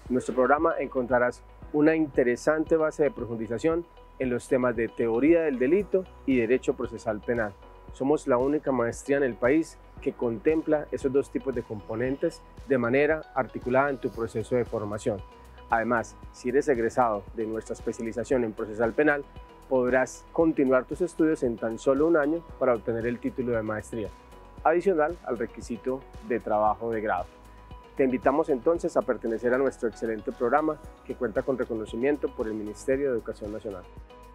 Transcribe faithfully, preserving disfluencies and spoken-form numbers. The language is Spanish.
En nuestro programa encontrarás una interesante base de profundización en los temas de teoría del delito y derecho procesal penal. Somos la única maestría en el país que contempla esos dos tipos de componentes de manera articulada en tu proceso de formación. Además, si eres egresado de nuestra especialización en procesal penal, podrás continuar tus estudios en tan solo un año para obtener el título de maestría, adicional al requisito de trabajo de grado. Te invitamos entonces a pertenecer a nuestro excelente programa que cuenta con reconocimiento por el Ministerio de Educación Nacional.